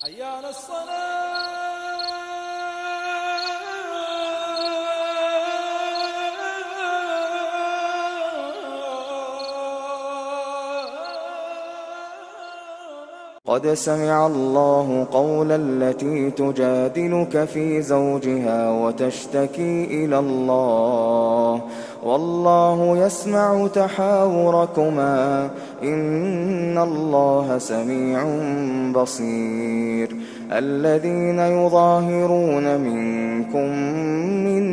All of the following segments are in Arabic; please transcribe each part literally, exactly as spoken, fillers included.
حي على الصلاة. قد سمع الله قول التي تجادلك في زوجها وتشتكي إلى الله والله يسمع تحاوركما إن الله سميع بصير. الذين يظاهرون منكم من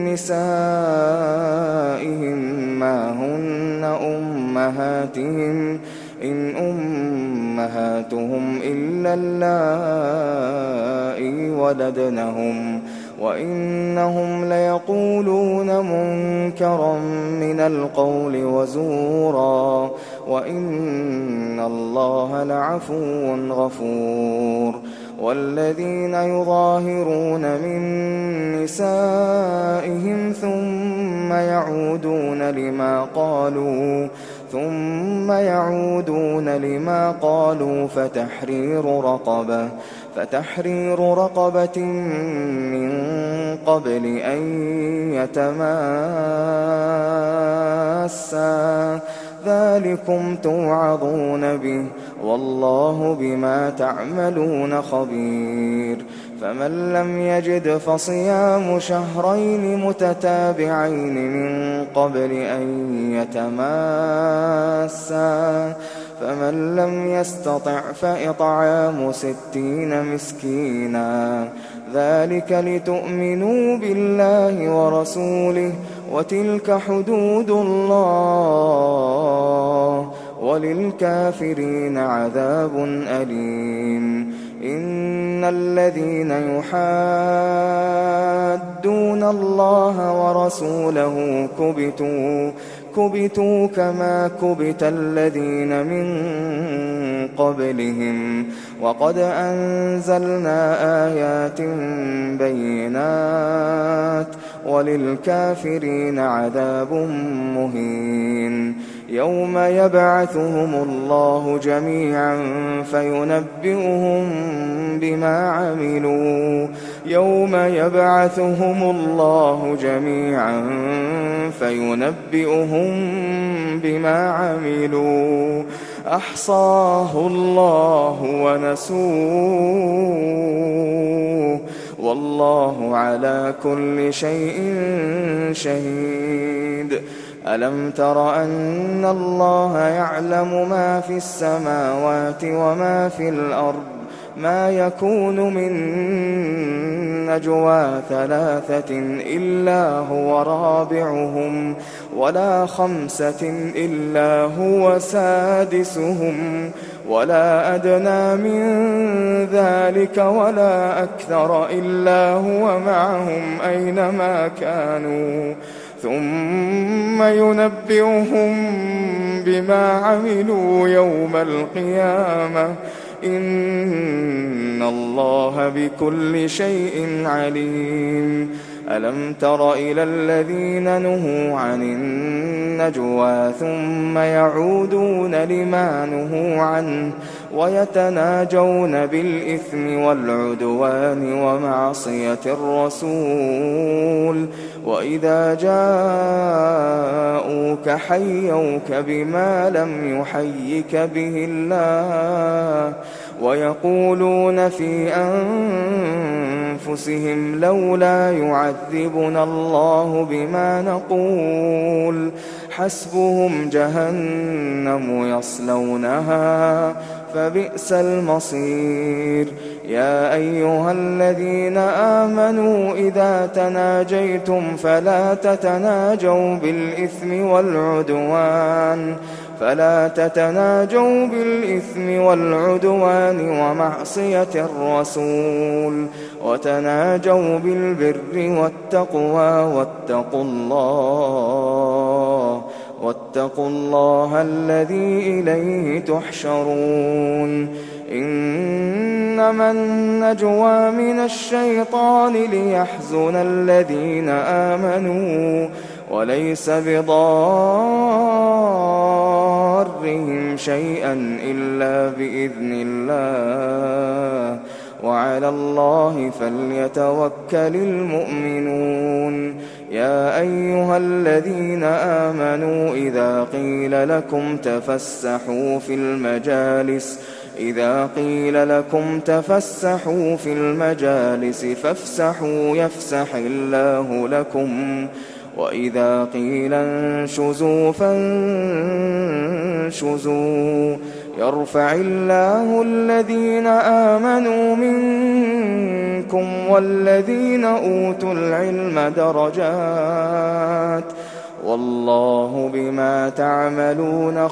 نسائهم ما هن أمهاتهم إن أمهاتهم إلا اللائي ولدنهم وإنهم ليقولون منكرا من القول وزورا وإن الله لعفو غفور. والذين يظاهرون من نسائهم ثم يعودون لما قالوا ثم يعودون لما قالوا فتحرير رقبة فتحرير رقبة من قبل أن يتماسا ذلكم توعظون به والله بما تعملون خبير. فمن لم يجد فصيام شهرين متتابعين من قبل أن يتماسا فمن لم يستطع فإطعام ستين مسكينا ذلك لتؤمنوا بالله ورسوله وتلك حدود الله وللكافرين عذاب أليم. إن الذين يحادون الله ورسوله كبتوا كبتوا كما كبت الذين من قبلهم وقد أنزلنا آيات بينات وللكافرين عذاب مهين. يوم يبعثهم الله جميعا فينبئهم بما عملوا يوم يبعثهم الله جميعا فينبئهم بما عملوا أحصاه الله ونسوه والله على كل شيء شهيد. ألم تر أن الله يعلم ما في السماوات وما في الأرض ما يكون من نجوى ثلاثة إلا هو رابعهم ولا خمسة إلا هو سادسهم ولا أدنى من ذلك ولا أكثر إلا هو معهم أينما كانوا ثم ينبئهم بما عملوا يوم القيامة إن الله بكل شيء عليم. ألم تر إلى الذين نهوا عن النجوى ثم يعودون لما نهوا عنه ويتناجون بالإثم والعدوان ومعصية الرسول وإذا جاءوك حيوك بما لم يحيك به الله ويقولون في أنفسهم لولا يعذبنا الله بما نقول حسبهم جهنم يصلونها فبئس المصير. يا أيها الذين آمنوا إذا تناجيتم فلا تتناجوا بالإثم والعدوان فلا تتناجوا بالإثم والعدوان ومعصية الرسول وتناجوا بالبر والتقوى واتقوا الله واتقوا الله الذي إليه تحشرون. إنما النجوى من الشيطان ليحزن الذين آمنوا وليس بضارهم شيئا إلا بإذن الله وعلى الله فليتوكل المؤمنون يا أيها الذين آمنوا إذا قيل لكم تفسحوا في المجالس إذا قيل لكم تفسحوا في المجالس فافسحوا يفسح الله لكم وإذا قيل انشزوا فانشزوا يرفع الله الذين آمنوا منكم والذين أوتوا العلم درجات والله بما تعملون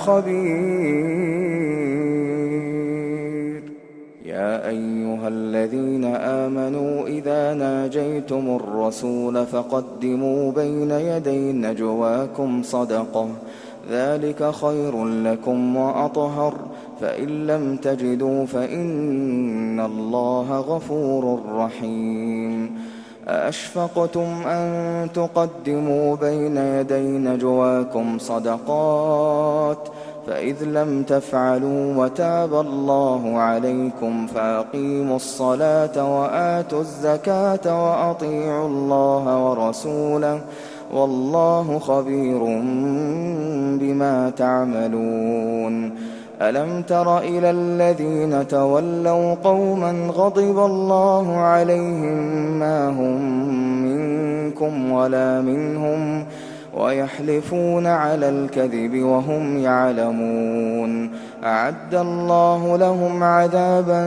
خبير يا أيها الذين آمنوا إذا ناجيتم الرسول فقدموا بين يدي نجواكم صدقة ذلك خير لكم وأطهر فإن لم تجدوا فإن الله غفور رحيم أأشفقتم أن تقدموا بين يدي نجواكم صدقات فإذ لم تفعلوا وتاب الله عليكم فأقيموا الصلاة وآتوا الزكاة وأطيعوا الله ورسوله والله خبير بما تعملون ألم تر إلى الذين تولوا قوما غضب الله عليهم ما هم منكم ولا منهم ويحلفون على الكذب وهم يعلمون أعد الله لهم عذابا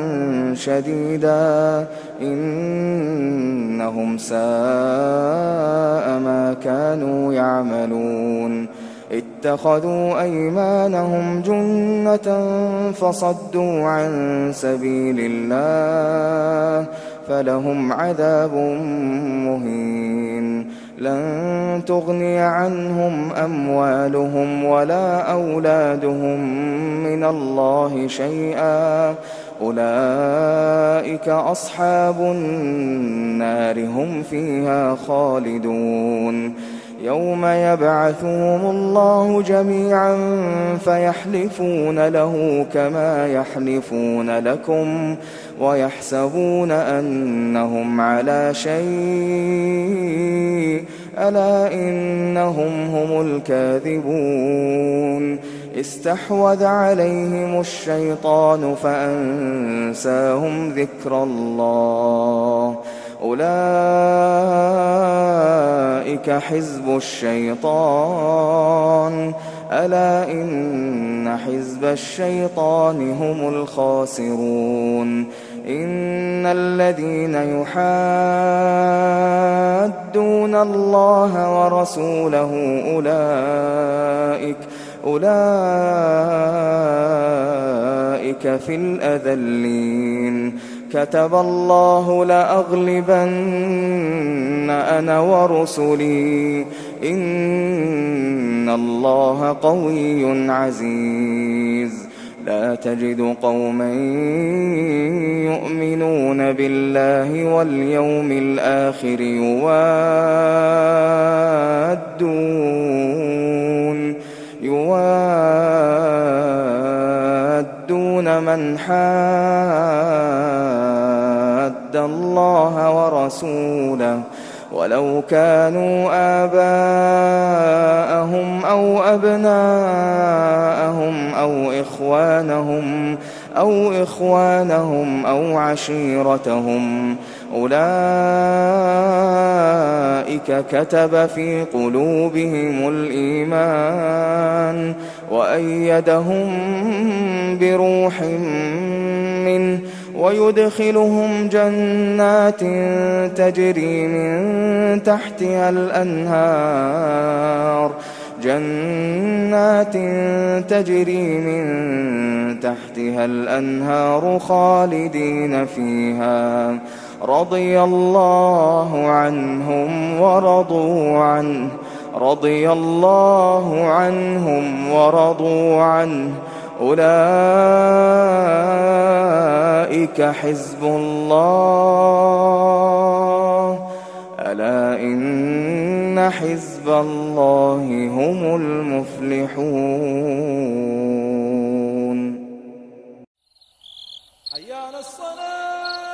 شديدا إنهم ساء ما كانوا يعملون اتخذوا أيمانهم جنة فصدوا عن سبيل الله فلهم عذاب مهين لن تغني عنهم أموالهم ولا أولادهم من الله شيئا أولئك أصحاب النار هم فيها خالدون يوم يبعثهم الله جميعا فيحلفون له كما يحلفون لكم ويحسبون أنهم على شيء ألا إنهم هم الكاذبون استحوذ عليهم الشيطان فأنساهم ذكر الله أولئك حزب الشيطان ألا إن حزب الشيطان هم الخاسرون إن الذين يحادون الله ورسوله أولئك أولئك في الأذلين كتب الله لأغلبن أنا ورسلي إن الله قوي عزيز لا تجد قوما يؤمنون بالله واليوم الآخر يوادون يوادون من حاد الله ورسوله ولو كانوا آباءهم أو أبناءهم أو إخوانهم أو إخوانهم أو عشيرتهم أولئك كتب في قلوبهم الإيمان وأيدهم بروح منه ويدخلهم جنات تجري من تحتها الأنهار جنات تجري من تحتها الأنهار خالدين فيها رضي الله عنهم ورضوا عنه رضي الله عنهم ورضوا عنه أولئك حزب الله ألا إن حزب الله هم المفلحون حي على الصلاة